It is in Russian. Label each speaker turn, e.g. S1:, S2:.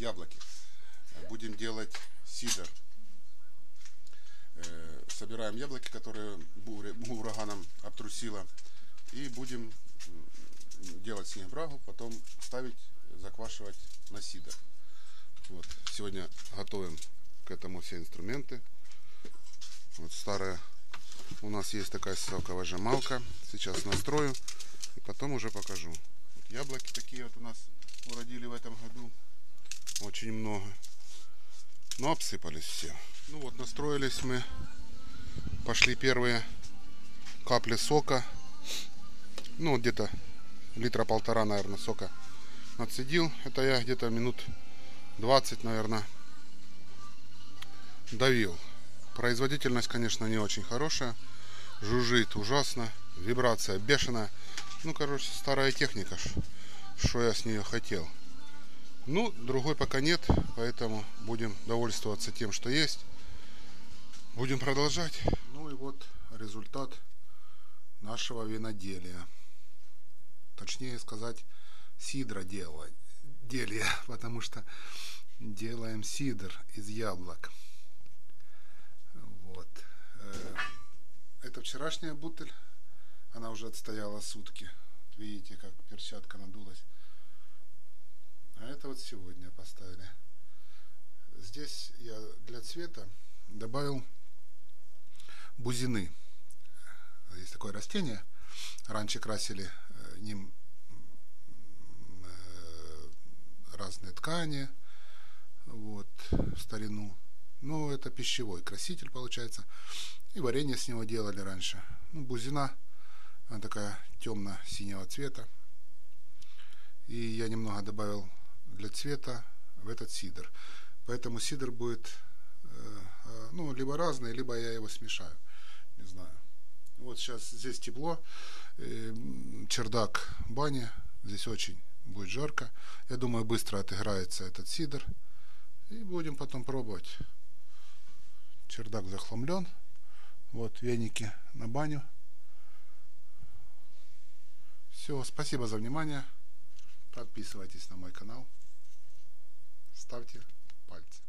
S1: яблоки. Будем делать сидр. Собираем яблоки, которые ураганом обтрусило. И будем делать с них брагу, потом ставить, заквашивать на сидр. Вот. Сегодня готовим к этому все инструменты. Вот старая. У нас есть такая соковыжималка. Сейчас настрою и потом уже покажу. Вот яблоки такие вот у нас уродили в этом году. Очень много. Но обсыпались все. Ну вот, настроились мы. Пошли первые капли сока. Ну, где-то литра полтора, наверное, сока нацедил. Это я где-то минут 20, наверное, давил. Производительность, конечно, не очень хорошая. Жужжит ужасно. Вибрация бешеная. Ну, короче, старая техника. Что я с нее хотел. Ну, другой пока нет. Поэтому будем довольствоваться тем, что есть. Будем продолжать. Ну и вот результат нашего виноделия. Точнее сказать, сидроделия. Потому что делаем сидр из яблок. Вот. Это вчерашняя бутыль. Она уже отстояла сутки. Видите, как перчатка надулась. А это вот сегодня поставили. Здесь я для цвета добавил бузины. Есть такое растение. Раньше красили ним разные ткани. Вот, в старину. Ну, это пищевой краситель получается. И варенье с него делали раньше. Ну, бузина, она такая темно-синего цвета. И я немного добавил для цвета в этот сидр. Поэтому сидр будет, ну, либо разный, либо я его смешаю. Не знаю. Вот сейчас здесь тепло. Чердак бани. Здесь очень будет жарко. Я думаю, быстро отыграется этот сидр. И будем потом пробовать. Чердак захламлен. Вот веники на баню. Все, спасибо за внимание. Подписывайтесь на мой канал. Ставьте пальцы.